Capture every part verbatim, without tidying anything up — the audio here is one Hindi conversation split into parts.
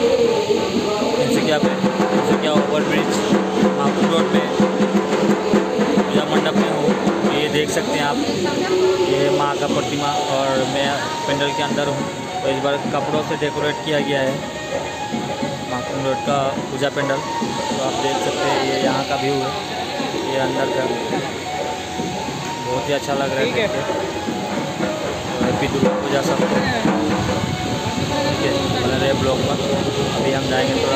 तिनसुकिया पे Tinsukia over bridge Mahpur road पे पूजा मंडप में हूँ। ये देख सकते हैं आप, ये माँ का प्रतिमा और मैं पेंडल के अंदर हूँ। तो इस बार कपड़ों से डेकोरेट किया गया है माहपुर रोड का पूजा पेंडल। तो आप देख सकते हैं ये यहाँ का व्यू है, ये अंदर का बहुत ही अच्छा लग रहा है। हैप्पी दुर्गा पूजा सबको, ठीक है। बने रहे ब्लॉग पर। अभी हम जाएंगे थोड़ा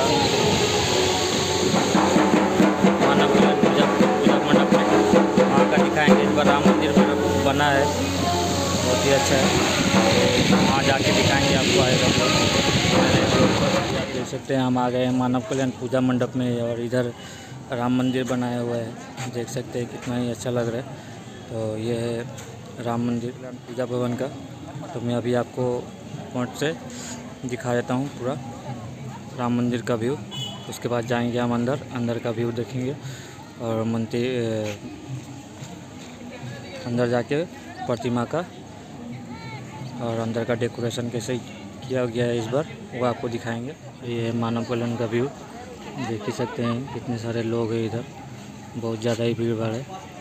मानव कल्याण पूजा पूजा मंडप में, वहाँ का दिखाएंगे। इस बार राम मंदिर बना है, बहुत ही अच्छा है। तो वहाँ जाके दिखाएंगे आपको, आएगा ब्लॉग। देख सकते हैं हम आ गए हैं मानव कल्याण पूजा मंडप में और इधर राम मंदिर बनाया हुआ है। देख सकते हैं कितना ही अच्छा लग रहा है। तो ये है राम मंदिर पूजा भवन का। तो मैं अभी आपको फ्रंट से दिखा देता हूँ पूरा राम मंदिर का व्यू। उसके बाद जाएंगे हम अंदर, अंदर का व्यू देखेंगे और मंदिर अंदर जाके प्रतिमा का और अंदर का डेकोरेशन कैसे किया गया है इस बार वो आपको दिखाएंगे। ये है मानव कल्याण का व्यू, देख ही सकते हैं कितने सारे लोग हैं इधर, बहुत ज़्यादा ही भीड़ भाड़ है।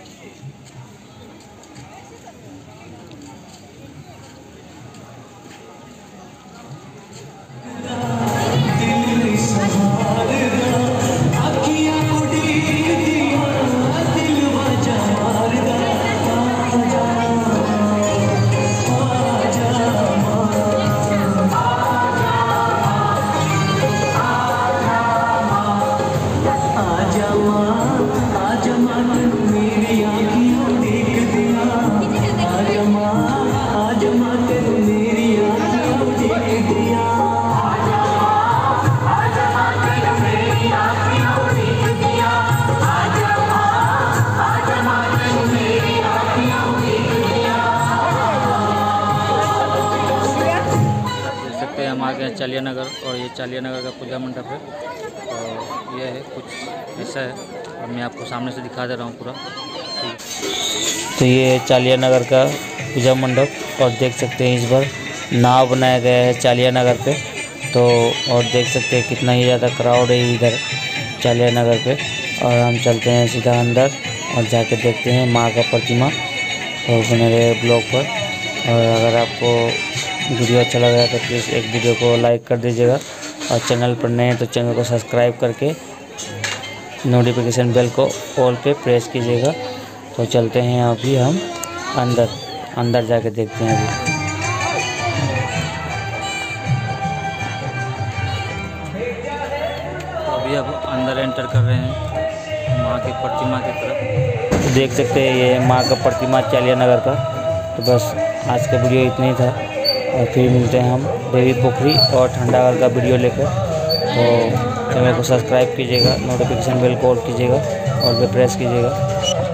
हम आ गए चालिया नगर और ये चालिया नगर का पूजा मंडप है। तो ये है कुछ ऐसा है और मैं आपको सामने से दिखा दे रहा हूँ पूरा। तो ये है चालिया नगर का पूजा मंडप और देख सकते हैं इस बार नाव बनाया गया है चालिया नगर पे। तो और देख सकते हैं कितना ही ज़्यादा क्राउड है इधर चालिया नगर पे। और हम चलते हैं सीधा अंदर और जाके देखते हैं माँ का प्रतिमा। और बने रहे ब्लॉग पर। और अगर आपको वीडियो अच्छा लग रहा है तो प्लीज़ एक वीडियो को लाइक कर दीजिएगा और चैनल पर नए हैं तो चैनल को सब्सक्राइब करके नोटिफिकेशन बेल को ऑल पे प्रेस कीजिएगा। तो चलते हैं अभी हम अंदर अंदर जाके देखते हैं अभी। तो अभी अब अंदर एंटर कर रहे हैं माँ की प्रतिमा की तरफ। तो देख सकते हैं ये माँ का प्रतिमा चालिया नगर का। तो बस आज का वीडियो इतना ही था और फिर मिलते हैं हम देवी पोखरी और ठंडागढ़ का वीडियो लेकर। तो चैनल को सब्सक्राइब कीजिएगा, नोटिफिकेशन बेल को ऑल कीजिएगा और पे प्रेस कीजिएगा।